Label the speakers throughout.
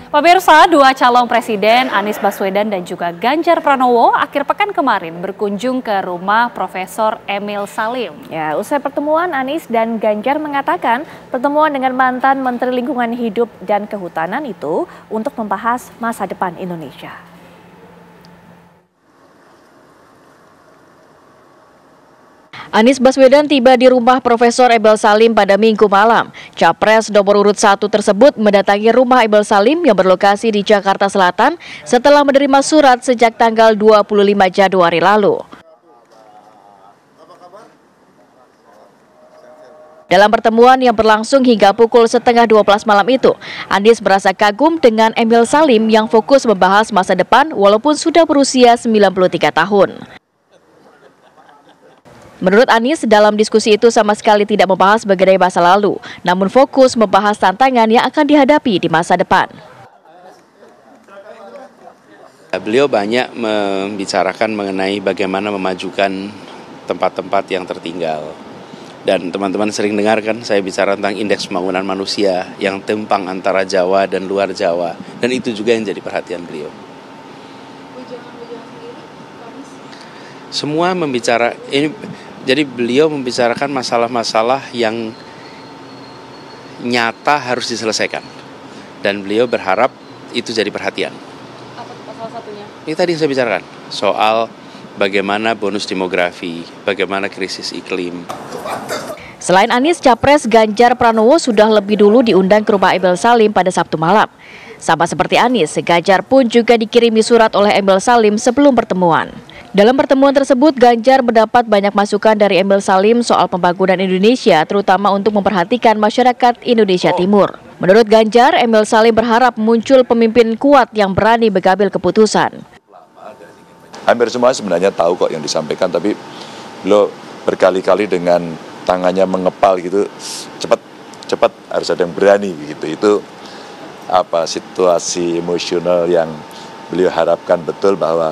Speaker 1: Pemirsa, dua calon presiden Anies Baswedan dan juga Ganjar Pranowo akhir pekan kemarin berkunjung ke rumah Profesor Emil Salim.
Speaker 2: Ya, usai pertemuan Anies dan Ganjar mengatakan pertemuan dengan mantan Menteri Lingkungan Hidup dan Kehutanan itu untuk membahas masa depan Indonesia.
Speaker 3: Anies Baswedan tiba di rumah Profesor Emil Salim pada Minggu malam. Capres nomor urut 1 tersebut mendatangi rumah Emil Salim yang berlokasi di Jakarta Selatan setelah menerima surat sejak tanggal 25 Januari lalu. Dalam pertemuan yang berlangsung hingga pukul 11:30 malam itu, Anies merasa kagum dengan Emil Salim yang fokus membahas masa depan walaupun sudah berusia 93 tahun. Menurut Anies, dalam diskusi itu sama sekali tidak membahas mengenai masa lalu, namun fokus membahas tantangan yang akan dihadapi di masa depan.
Speaker 4: Beliau banyak membicarakan mengenai bagaimana memajukan tempat-tempat yang tertinggal. Dan teman-teman sering dengar kan saya bicara tentang indeks pembangunan manusia yang timpang antara Jawa dan luar Jawa. Dan itu juga yang jadi perhatian beliau. Semua jadi beliau membicarakan masalah-masalah yang nyata harus diselesaikan. Dan beliau berharap itu jadi perhatian.
Speaker 3: Apa salah satunya?
Speaker 4: Ini tadi yang saya bicarakan, soal bagaimana bonus demografi, bagaimana krisis iklim.
Speaker 3: Selain Anies, Capres Ganjar Pranowo sudah lebih dulu diundang ke rumah Emil Salim pada Sabtu malam. Sama seperti Anies, Ganjar pun juga dikirimi surat oleh Emil Salim sebelum pertemuan. Dalam pertemuan tersebut, Ganjar mendapat banyak masukan dari Emil Salim soal pembangunan Indonesia, terutama untuk memperhatikan masyarakat Indonesia Timur. Menurut Ganjar, Emil Salim berharap muncul pemimpin kuat yang berani mengambil keputusan.
Speaker 5: Hampir semua sebenarnya tahu kok yang disampaikan, tapi beliau berkali-kali dengan tangannya mengepal gitu, cepat harus ada yang berani gitu. Itu situasi emosional yang beliau harapkan betul bahwa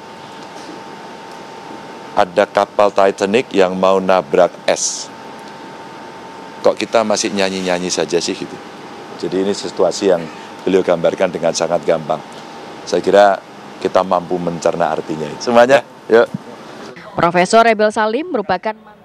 Speaker 5: ada kapal Titanic yang mau nabrak es. Kok kita masih nyanyi-nyanyi saja sih gitu. Jadi ini situasi yang beliau gambarkan dengan sangat gampang. Saya kira kita mampu mencerna artinya. Semuanya, yuk.
Speaker 3: Profesor Emil Salim merupakan